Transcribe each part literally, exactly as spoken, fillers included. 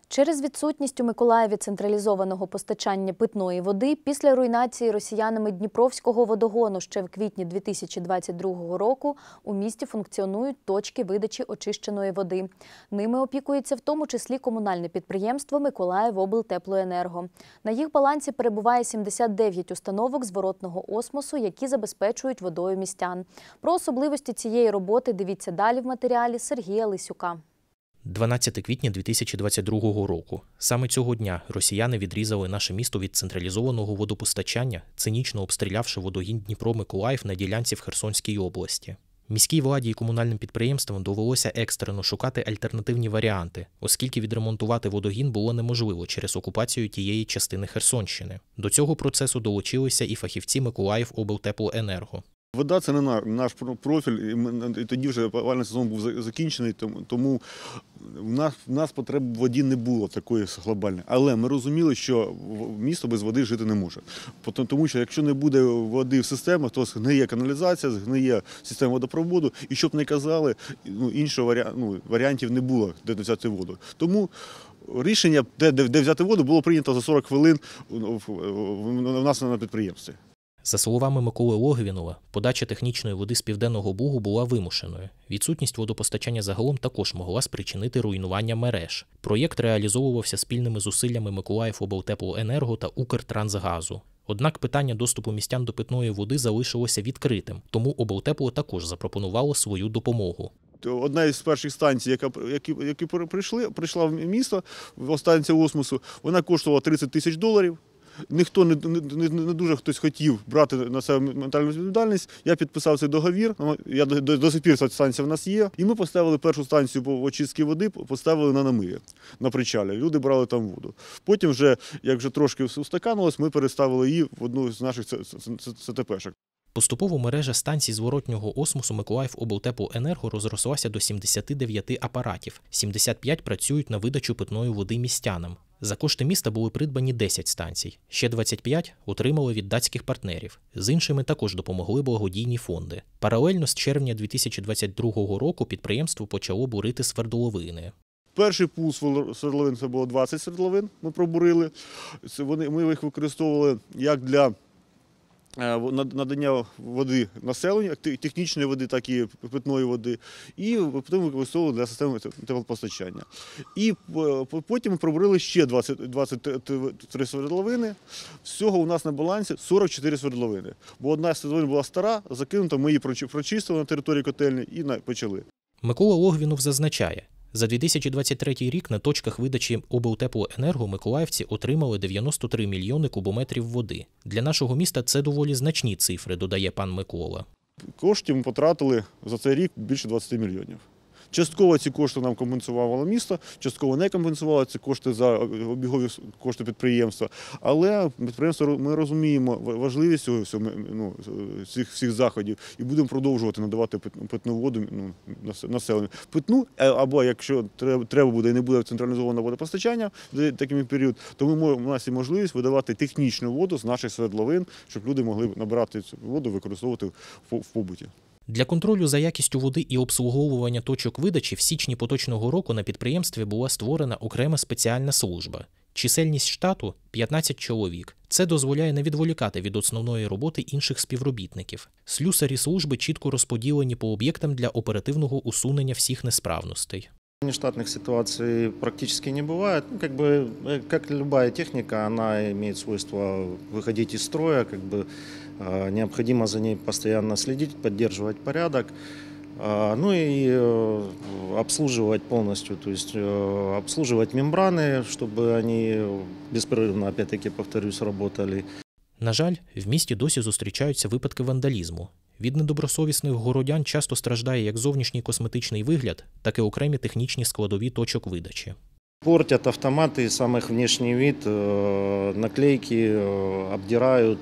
Через відсутність у Миколаєві централізованого постачання питної води після руйнації росіянами Дніпровського водогону ще в квітні дві тисячі двадцять другого року у місті функціонують точки видачі очищеної води. Ними опікується в тому числі комунальне підприємство «Миколаївоблтеплоенерго». На їх балансі перебуває сімдесят дев'ять установок зворотного осмосу, які забезпечують водою містян. Про особливості цієї роботи дивіться далі в матеріалі Сергія Лисюка. дванадцятого квітня дві тисячі двадцять другого року. Саме цього дня росіяни відрізали наше місто від централізованого водопостачання, цинічно обстрілявши водогін Дніпро-Миколаїв на ділянці в Херсонській області. Міській владі і комунальним підприємствам довелося екстрено шукати альтернативні варіанти, оскільки відремонтувати водогін було неможливо через окупацію тієї частини Херсонщини. До цього процесу долучилися і фахівці Миколаївоблтеплоенерго. Вода – це не наш профіль, і, ми, і тоді вже опалювальний сезон був закінчений, тому в нас, в нас потреб в воді не було такої глобальної. Але ми розуміли, що місто без води жити не може. Тому що якщо не буде води в системах, то згниє каналізація, згниє система водопроводу. І щоб не казали, ну, іншого варіа... ну, варіантів не було, де взяти воду. Тому рішення, де, де взяти воду, було прийнято за сорок хвилин у нас на підприємстві. За словами Миколи Логвінова, подача технічної води з Південного Бугу була вимушеною. Відсутність водопостачання загалом також могла спричинити руйнування мереж. Проєкт реалізовувався спільними зусиллями Миколаївоблтеплоенерго та Укртрансгазу. Однак питання доступу містян до питної води залишилося відкритим, тому облтепло також запропонувало свою допомогу. Одна із перших станцій, яка, які, які прийшли, прийшла в місто, станція осмосу, вона коштувала тридцять тисяч доларів. Ніхто не, не, не дуже хтось хотів брати на себе ментальну відповідальність. Я підписав цей договір, я до, до, до сих пір ця станція в нас є. І ми поставили першу станцію по очистці води, поставили на намиї, на причалі. Люди брали там воду. Потім, вже, як вже трошки устаканилось, ми переставили її в одну з наших ЦТПшок. Поступово мережа станцій зворотнього осмосу Миколаївоблтеплоенерго розрослася до сімдесяти дев'яти апаратів. сімдесят п'ять працюють на видачу питної води містянам. За кошти міста були придбані десять станцій. Ще двадцять п'ять отримали від датських партнерів. З іншими також допомогли благодійні фонди. Паралельно з червня дві тисячі двадцять другого року підприємство почало бурити свердловини. Перший пул свердловин – це було двадцять свердловин, ми пробурили. Це вони, ми їх використовували як для надання води населенню, технічної води, так і питної води, і потім використовували для системи теплопостачання. І потім ми пробурили ще двадцять, двадцять три свердловини. Всього у нас на балансі сорок чотири свердловини. Бо одна свердловина була стара, закинута, ми її прочистили на території котельні і почали. Микола Логвінов зазначає, за дві тисячі двадцять третій рік на точках видачі облтеплоенерго миколаївці отримали дев'яносто три мільйони кубометрів води. Для нашого міста це доволі значні цифри, додає пан Микола. Коштів ми потратили за цей рік більше двадцяти мільйонів. Частково ці кошти нам компенсувало місто, частково не компенсувало, це кошти за обігові кошти підприємства. Але підприємство, ми розуміємо важливість цього, ну, цих всіх заходів і будемо продовжувати надавати питну воду, ну, населенню. Питну, або якщо треба буде і не буде централізованого водопостачання в такий період, то ми, у нас є можливість видавати технічну воду з наших свердловин, щоб люди могли набирати цю воду, використовувати в побуті. Для контролю за якістю води і обслуговування точок видачі в січні поточного року на підприємстві була створена окрема спеціальна служба. Чисельність штату – п'ятнадцять чоловік. Це дозволяє не відволікати від основної роботи інших співробітників. Слюсарі служби чітко розподілені по об'єктам для оперативного усунення всіх несправностей. Нештатных ситуаций практически не бывает. Ну, как бы, как любая техника, она имеет свойство выходить из строя, как бы, э, необходимо за ней постоянно следить, поддерживать порядок, э, ну и э, обслуживать полностью, то есть э, обслуживать мембраны, чтобы они беспрерывно, опять-таки, повторюсь, работали. На жаль, в місті досі зустрічаються випадки вандалізму. Від недобросовісних городян часто страждає як зовнішній косметичний вигляд, так і окремі технічні складові точок видачі. Портят автоматы, сам их внешний вид, наклейки обдирают.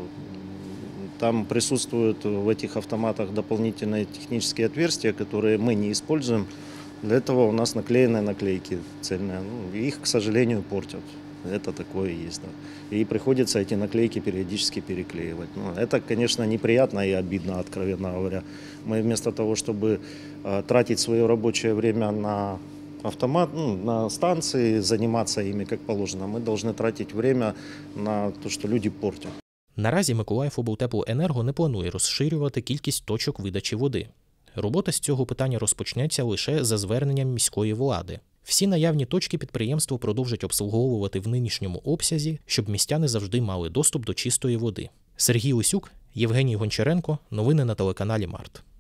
Там присутствуют в этих автоматах дополнительные технические отверстия, которые мы не используем. Для этого у нас наклеенные наклейки цельные. Их, к сожалению, портят. Это такое есть. Да. И приходится эти наклейки периодически переклеивать. Ну, это, конечно, неприятно и обидно, откровенно говоря. Мы вместо того, чтобы э, тратить свое рабочее время на автомат, ну, на станции, заниматься ими как положено. Мы должны тратить время на то, что люди портят. Наразі Миколаївоблтеплоенерго не планує розширювати кількість точок видачі води. Робота з цього питання розпочнеться лише за зверненням міської влади. Всі наявні точки підприємство продовжить обслуговувати в нинішньому обсязі, щоб містяни завжди мали доступ до чистої води. Сергій Лисюк, Євгеній Гончаренко. Новини на телеканалі Март.